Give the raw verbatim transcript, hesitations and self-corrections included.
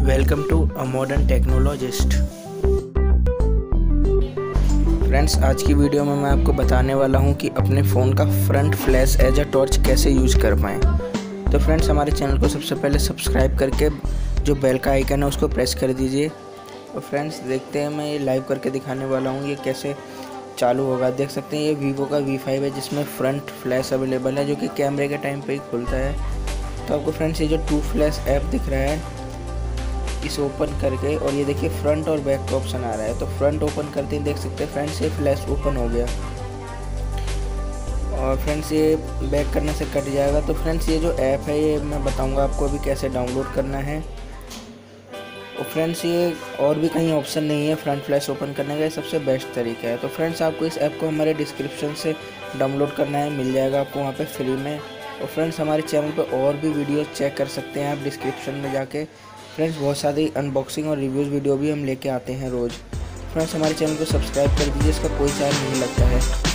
Welcome to a modern technologist. Friends, आज की video में मैं आपको बताने वाला हूं कि अपने फ़ोन का front flash as a torch कैसे यूज़ कर पाएँ। तो फ्रेंड्स, हमारे चैनल को सबसे पहले सब्सक्राइब करके जो बेल का आइकन है उसको प्रेस कर दीजिए। और फ्रेंड्स, देखते हैं, मैं ये लाइव करके दिखाने वाला हूँ ये कैसे चालू होगा। देख सकते हैं ये वीवो का वी फाइव है जिसमें फ्रंट फ्लैश अवेलेबल है, जो कि कैमरे के टाइम पे ही खुलता है। तो आपको फ्रेंड्स ये जो टू फ्लैश ऐप दिख रहा है इसे ओपन करके, और ये देखिए फ्रंट और बैक का ऑप्शन आ रहा है। तो फ्रंट ओपन करते ही देख सकते हैं फ्रेंड्स ये फ्लैश ओपन हो गया, और फ्रेंड्स ये बैक करने से कट जाएगा। तो फ्रेंड्स ये जो ऐप है ये मैं बताऊंगा आपको अभी कैसे डाउनलोड करना है। और फ्रेंड्स ये और भी कहीं ऑप्शन नहीं है फ्रंट फ्लैश ओपन करने का, ये सबसे बेस्ट तरीका है। तो फ्रेंड्स आपको इस ऐप को हमारे डिस्क्रिप्शन से डाउनलोड करना है, मिल जाएगा आपको वहाँ पे फ्री में। और फ्रेंड्स हमारे चैनल पे और भी वीडियोस चेक कर सकते हैं आप डिस्क्रिप्शन में जाके। फ्रेंड्स बहुत सारी अनबॉक्सिंग और रिव्यूज़ वीडियो भी हम लेके आते हैं रोज़। फ्रेंड्स हमारे चैनल को सब्सक्राइब कर दीजिए, इसका कोई चार्ज नहीं लगता है।